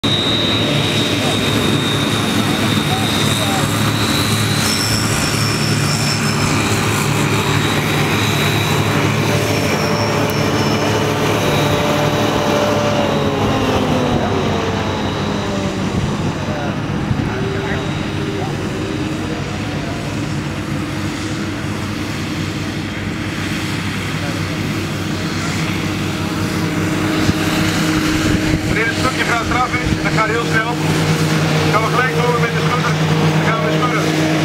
Dat gaat heel snel. Dan gaan we gelijk door met de schudder. Dan gaan we weer schudden.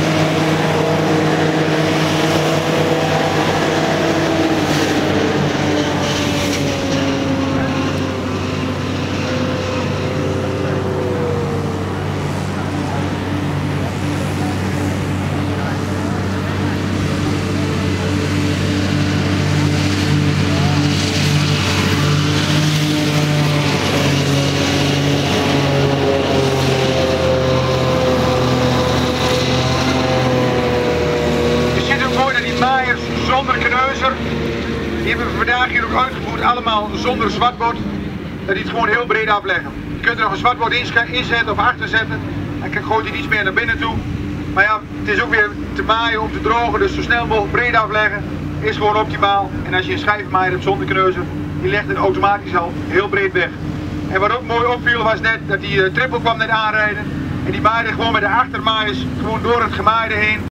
Zonder kneuzer. Die hebben we vandaag hier ook uitgevoerd, allemaal zonder zwartbord. Dat die het gewoon heel breed afleggen. Je kunt er nog een zwartbord inzetten of achter zetten. En gooit hij iets meer naar binnen toe. Maar ja, het is ook weer te maaien om te drogen, dus zo snel mogelijk breed afleggen is gewoon optimaal. En als je een schijfmaaier hebt zonder kneuzer, die legt het automatisch al heel breed weg. En wat ook mooi opviel was net dat die triple kwam net aanrijden. En die maaide gewoon met de achtermaaiers gewoon door het gemaaide heen.